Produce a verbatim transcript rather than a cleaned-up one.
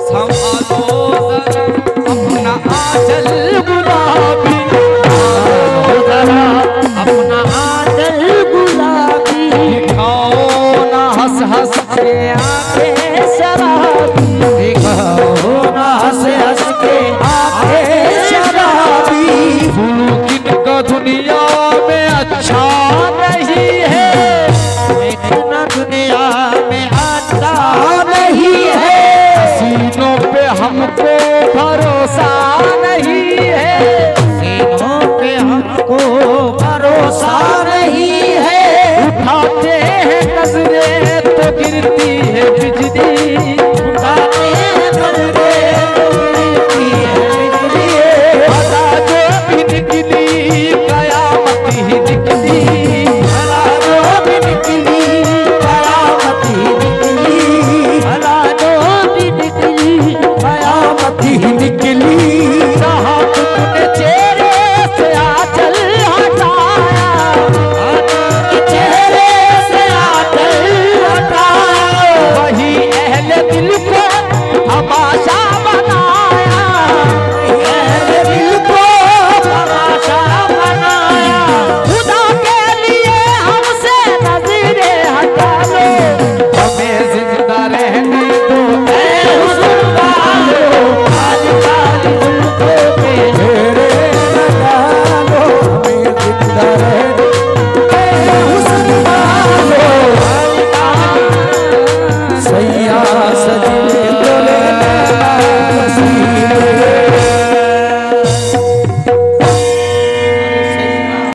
संभालो अपना आंचल गुलाबी, जरा अपना आंचल गुलाबी, दिखाओ ना हंस हंस के आंखें शराबी, दिखाओ ना हंस हंस के आंखें शराबी। फूल का दुनिया में अच्छा नहीं है, इतना दुनिया में अच्छा नहीं है, सीनों पे हमको भरोसा नहीं है, सीनों पे हमको भरोसा नहीं है। उठाते हैं नजरें तो गिरती है बिजली, उठाते हैं नजरें तो गिरती है बिजली, भला जो भी निकली कयामत ही निकली, भला जो भी निकली कयामत ही निकली, भला जो भी निकली कयामत ही निकली। जहाँ तुमने चेहरे से आंचल हटाया, चेहरे से आंचल हटाया, वही अहले दिल को तमाशा